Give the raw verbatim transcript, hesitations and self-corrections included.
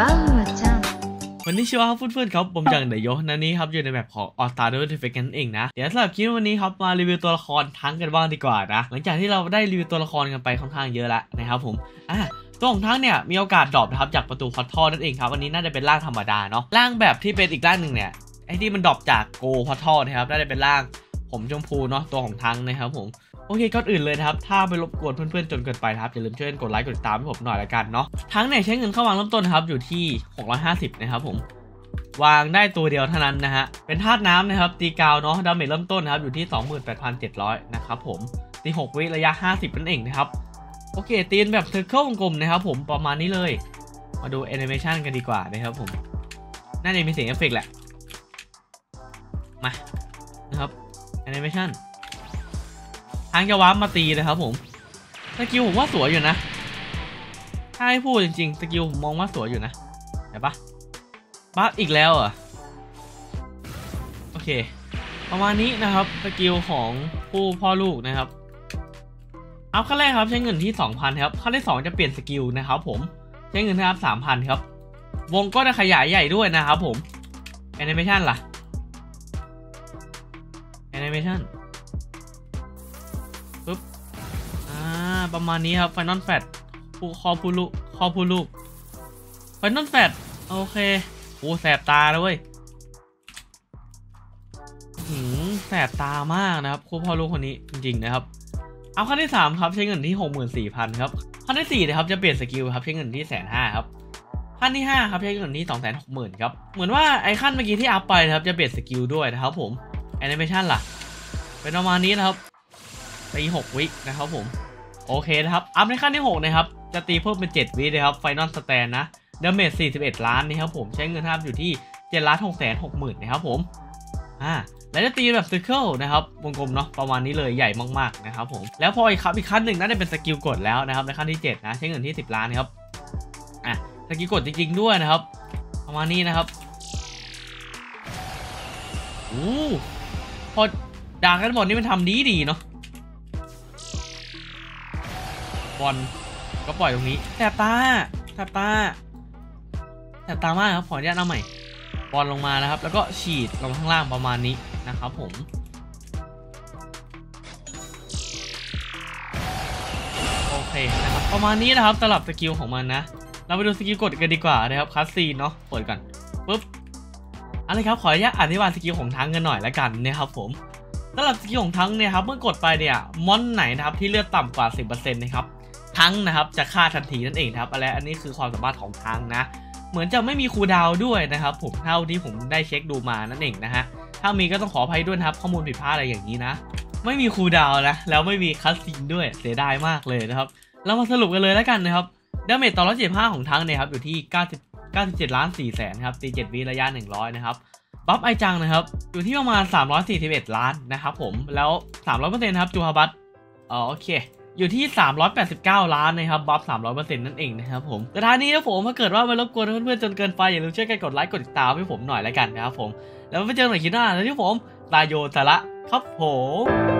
バウアちゃんวันนี้ชื่อว่าเพื่อนๆครับผมจังเดโยนันนี้ครับอยู่ในแบบของออสตาร์ด้วยเทฟกันเองนะเดี๋ยวสำหรับคลิปวันนี้ครับมารีวิวตัวละครทั้งกันบ้างดีกว่านะหลังจากที่เราได้รีวิวตัวละครกันไปค่อนข้างเยอะแล้วนะครับผมอ่ะตัวของทั้งเนี่ยมีโอกาสดรอปนะครับจากประตูพอร์ทัลนั่นเองครับวันนี้น่าจะเป็นร่างธรรมดาเนาะร่างแบบที่เป็นอีกร่างหนึ่งเนี่ยไอ้ที่มันดรอปจากโกพอร์ทัลนะครับน่าจะเป็นร่างผมชมพูเนาะตัวของทั้งนะครับผมโอเคก่อนอื่นเลยนะครับถ้าไปรบกวนเพื่อนๆจนเกินไปครับอย่าลืมช่วยกดไลค์กดติดตามให้ผมหน่อยละกันเนาะทั้งเนี่ยใช้เงินเข้าวางเริ่มต้นนะครับอยู่ที่หกร้อยห้าสิบนะครับผมวางได้ตัวเดียวเท่านั้นนะฮะเป็นธาตุน้ำนะครับตีกาวเนาะดาเมจเริ่มต้นนะครับอยู่ที่ สองหมื่นแปดพันเจ็ดร้อย นะครับผมตีหกวิระยะห้าสิบนั่นเองนะครับโอเคตีนแบบเซอร์เคิลวงกลมนะครับผมประมาณนี้เลยมาดูแอนิเมชันกันดีกว่านะครับผมน่าจะมีเสียงเอฟเฟกต์แหละมานะครับแอนิเมชันทางจะวาร์ปมาตีนะครับผมสกิลผมว่าสวยอยู่นะถ้าให้พูดจริงๆสกิลผมมองว่าสวยอยู่นะเห็นปะบัฟอีกแล้วอ่ะโอเคประมาณนี้นะครับสกิลของผู้พ่อลูกนะครับอัพขั้นแรกครับใช้เงินที่ สองพัน ครับขั้นที่สองจะเปลี่ยนสกิลนะครับผมใช้เงินนะครับ สามพัน ครับวงก็จะขยายใหญ่ด้วยนะครับผมแอนิเมชันล่ะแอนิเมชันปึ๊บอ่าประมาณนี้ครับไฟนอลแฟตผู้คอผู้ลูกคอผู้ลูกไฟนอลแฟตโอเคโอ้แสบตาเลยเว้ยหืมแสบตามากนะครับคู่พ่อลูกคนนี้จริงๆนะครับเอาขั้นที่สามครับใช้เงินที่ หกหมื่นสี่พัน ครับขั้นที่สี่นะครับจะเปลี่ยนสกิลครับใช้เงินที่แสนห้าครับขั้นที่ห้าครับใช้เงินที่ สองแสนหกหมื่น ครับเหมือนว่าไอ้ขั้นเมื่อกี้ที่อัพไปนะครับจะเปลี่ยนสกิลด้วยนะครับผมแอนิเมชันล่ะเป็นประมาณนี้นะครับตีหกวินะครับผมโอเคนะครับอัพในขั้นที่หกนะครับจะตีเพิ่มเป็นเจ็ดวินะครับไฟนอลสแตนนะดาเมจสี่สิบเอ็ดล้านนี่ครับผมใช้เงินทับอยู่ที่เจ็ดล้านหกแสนหกหมื่นนะครับผมอ่าแล้วจะตีแบบซิร์เคิลนะครับวงกลมเนาะประมาณนี้เลยใหญ่มากๆนะครับผมแล้วพออีกครับอีกขั้นหนึ่งน่าจะเป็นสกิลกดแล้วนะครับในขั้นที่เจ็ดนะใช้เงินที่สิบล้านครับอ่ะสกิลกดจริงๆด้วยนะครับประมาณนี้นะครับโอ้พอดาร์กกันบอลนี่มันทำดีดีเนาะบอลก็ปล่อยตรงนี้แสบตาแสบตาแต่ตามากครับขออนุญาตเอาใหม่บอลลงมานะครับแล้วก็ฉีดลงข้างล่างประมาณนี้นะครับผมโอเคนะครับประมาณนี้นะครับสำหรับสกิลของมันนะเราไปดูสกิลกดกันดีกว่านะครับคัสซีนเนาะเปิดกันปุ๊บอะไรครับขออนุญาตอธิบายสกิลของทั้งกันหน่อยละกันนะครับผมสำหรับสกิลของทั้งเนี่ยครับเมื่อกดไปเนี่ยมอนไหนนะครับที่เลือดต่ำกว่า สิบเปอร์เซ็นต์ นะครับทั้งนะครับจะฆ่าทันทีนั่นเองครับและอันนี้คือความสามารถของทั้งนะเหมือนจะไม่มีคูลดาวน์ด้วยนะครับผมเท่าที่ผมได้เช็คดูมานั่นเองนะฮะถ้ามีก็ต้องขออภัยด้วยนะครับข้อมูลผิดพลาดอะไรอย่างนี้นะไม่มีคูลดาวน์นะแล้วไม่มีคัสซีนด้วยเสียดายมากเลยนะครับเรามาสรุปกันเลยแล้วกันนะครับดาเมจต่อร้อยเจ็ดสิบห้าของทั้งเนี่ยครับอยู่ที่เก้าสิบ เก้าสิบเจ็ดล้านสี่แสนครับตีเจ็ดวิระยะหนึ่งร้อยนะครับบัฟไอจังนะครับอยู่ที่ประมาณสามร้อยสี่สิบเอ็ดล้านนะครับผมแล้ว สามร้อยเปอร์เซ็นต์ ครับจูฮาบัตอ๋อโอเคอยู่ที่สามร้อยแปดสิบเก้าล้านนะครับบัฟ สามร้อยเปอร์เซ็นต์ นั่นเองนะครับผมแต่ท้ายนี้นะผมถ้าเกิดว่าไม่รบกวนเพื่อนๆจนเกินไปอย่าลืมช่วยกันกดไลค์กดติดตามให้ผมหน่อยแล้วกันนะครับผมแล้วไปเจอกันใหม่คลิปหน้าแล้วที่ผมตายโยสาระครับผม